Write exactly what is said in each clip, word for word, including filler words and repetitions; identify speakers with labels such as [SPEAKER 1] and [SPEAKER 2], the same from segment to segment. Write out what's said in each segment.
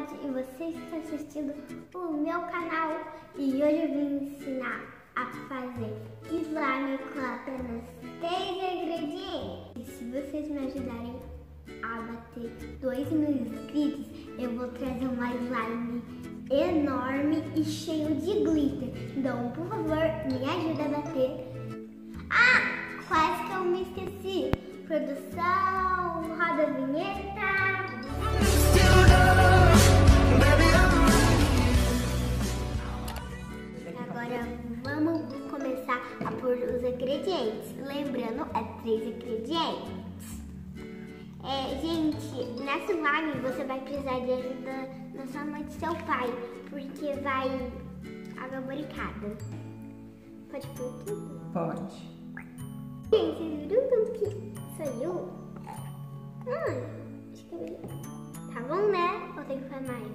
[SPEAKER 1] Cidade e você está assistindo o meu canal. E hoje eu vim ensinar a fazer slime com apenas três ingredientes. E se vocês me ajudarem a bater dois mil inscritos, eu vou trazer uma slime enorme e cheio de glitter. Então, por favor, me ajuda a bater. Ah, quase que eu me esqueci. Produção, roda a vinheta. Agora vamos começar a pôr os ingredientes. Lembrando, é três ingredientes. É, gente, nessa slime você vai precisar de ajuda da sua mãe e do seu pai, porque vai água boricada. Pode pôr tudo?
[SPEAKER 2] Pode.
[SPEAKER 1] Gente, vocês viram tanto que saiu? Hum, acho que eu... Tá bom, né? Ou tem que fazer mais?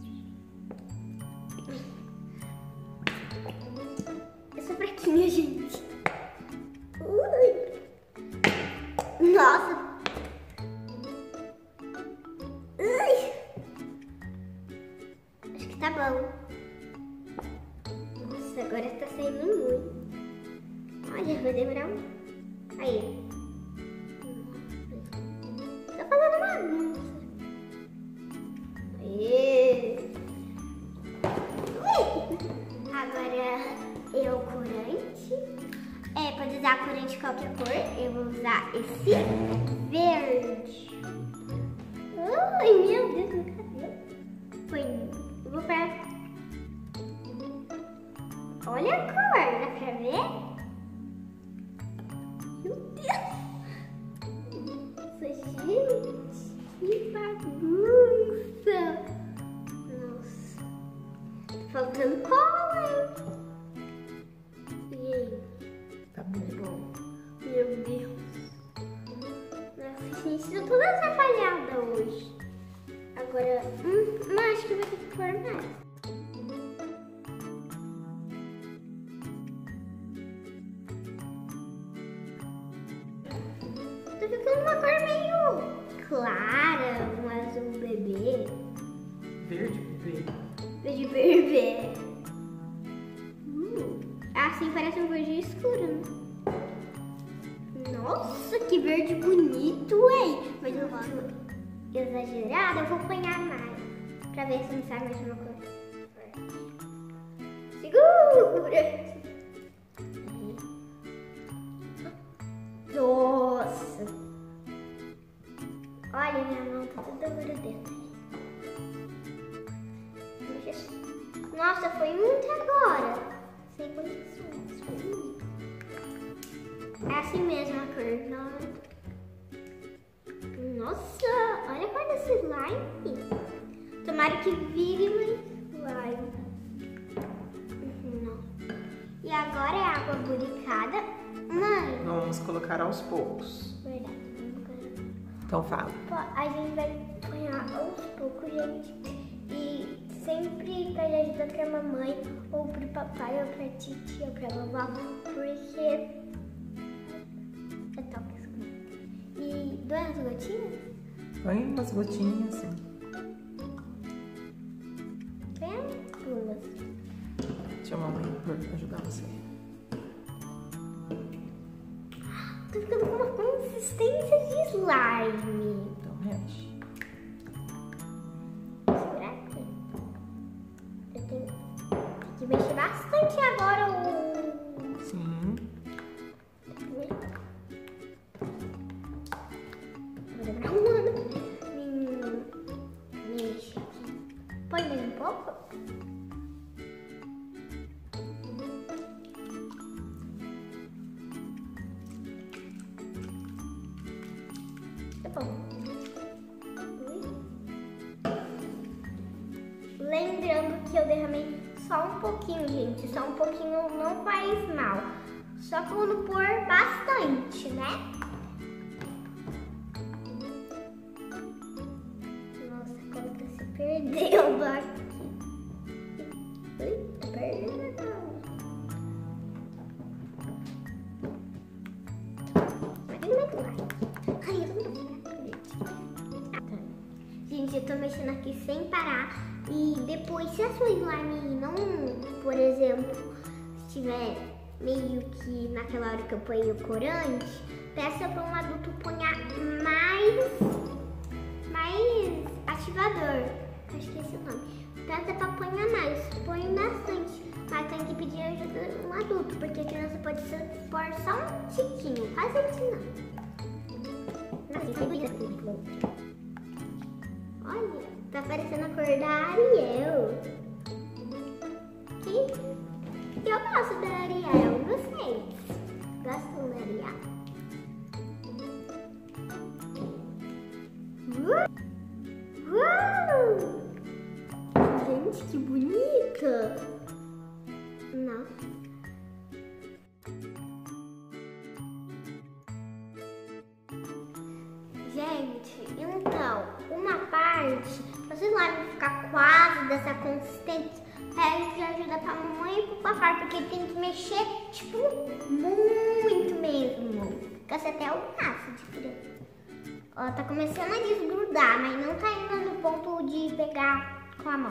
[SPEAKER 1] Eu sou fraquinha, gente. Ui. Nossa. Ui. Acho que tá bom. Nossa, agora tá saindo muito. Olha, vai demorar um... Aí. Tô fazendo bagunça. Aí. Agora eu corante. É, pode usar corante de qualquer cor. Eu vou usar esse verde. Ai, meu Deus, meu cabelo. Foi. Eu vou pra... Olha a cor, dá pra ver? Meu Deus! Nossa, gente! Que bagunça! Nossa! Tá faltando cola! E aí?
[SPEAKER 2] Tá muito bom.
[SPEAKER 1] Meu Deus! Nossa, gente, tô toda atrapalhada hoje. Agora, hum, não, acho que vai ter que pôr mais. Tá ficando uma cor meio clara, um azul bebê.
[SPEAKER 2] Verde bebê.
[SPEAKER 1] Verde bebê. Hum, assim parece um verde escuro, né? Nossa, que verde bonito, hein? Mas eu vou exagerada, eu vou apanhar mais. Pra ver se não sai mais uma cor. Segura! Nossa! Olha, minha mão tá toda grudenta. Nossa, foi muito agora. Sem condições, foi muito. É assim mesmo a cor. Nossa, olha a cor desse slime. Tomara que vire mais slime. Não. E agora é água buricada. Mãe.
[SPEAKER 2] Vamos colocar aos poucos.
[SPEAKER 1] Verdade.
[SPEAKER 2] Então fala.
[SPEAKER 1] A gente vai apanhar aos poucos, gente. E sempre pede ajuda pra mamãe, ou pro papai, ou pra titia, ou pra vovó, porque é tóxico. E dois as gotinhas?
[SPEAKER 2] Põe umas gotinhas assim.
[SPEAKER 1] Tem duas.
[SPEAKER 2] Deixa a mamãe por ajudar você.
[SPEAKER 1] Tô ficando com uma consistência de slime.
[SPEAKER 2] Então mexe.
[SPEAKER 1] Será que eu tenho que mexer bastante agora o...
[SPEAKER 2] Sim.
[SPEAKER 1] Vou demorar um ano. Hum, mexe aqui. Põe mais um pouco. Tá bom. Lembrando que eu derramei só um pouquinho, gente. Só um pouquinho não faz mal. Só quando pôr bastante, né? Nossa, a conta se perdeu aqui. Ui, tá perdendo. Mas não vai. Ai, eu não tô... eu tô mexendo aqui sem parar. E depois, se a sua slime não, por exemplo, estiver meio que naquela hora que eu ponho o corante, peça para um adulto ponha mais, mais ativador. Acho que é esse o nome. Peça para ponha mais, põe bastante. Mas tem que pedir ajuda de um adulto, porque a criança pode pôr só um tiquinho, quase assim não. Nossa, isso é bonito. Olha, tá parecendo a cor da Ariel. Que eu gosto da Ariel, vocês gostam da Ariel? Uau! Gente, que bonita! Nossa. Gente, então, uma parte, vocês vão ficar quase dessa consistência, pede ajuda pra mamãe e pro papai, porque tem que mexer, tipo, muito mesmo. Fica até o braço de criança. Ó, tá começando a desgrudar, mas não tá indo no ponto de pegar com a mão.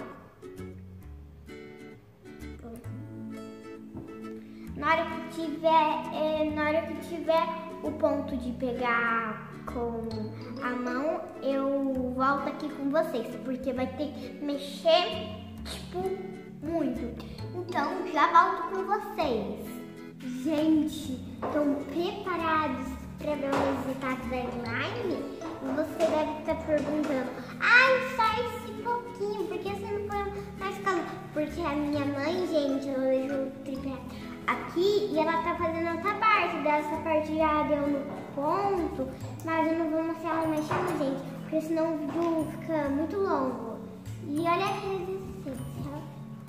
[SPEAKER 1] Na hora que tiver, é, na hora que tiver o ponto de pegar com a mão, eu volto aqui com vocês, porque vai ter que mexer, tipo, muito. Então, já volto com vocês. Gente, estão preparados para ver o resultado da slime? Você deve estar perguntando, ai, só esse pouquinho, por que você não põe mais calor? Porque a minha mãe, gente, ela deixou o tripé aqui e ela tá fazendo outra parte. Dessa parte já deu no ponto, mas eu não vou mostrar ela mexendo, gente, porque senão o vídeo fica muito longo. E olha a resistência.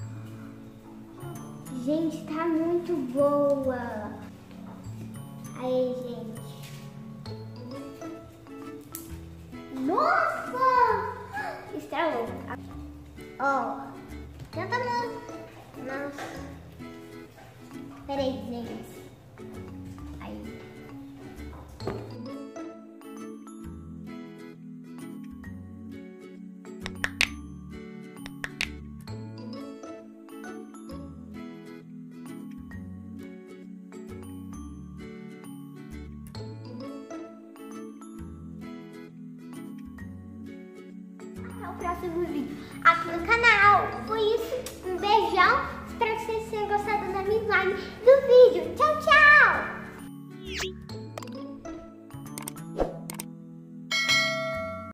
[SPEAKER 1] Gente, tá muito boa. Aí, gente. Nossa! Estralou. Ó, tenta não. Nossa. Peraí, gente. Aí. Até o próximo vídeo aqui no canal. Foi isso. Um beijão. Espero que vocês tenham gostado da minha slime do vídeo. Tchau, tchau!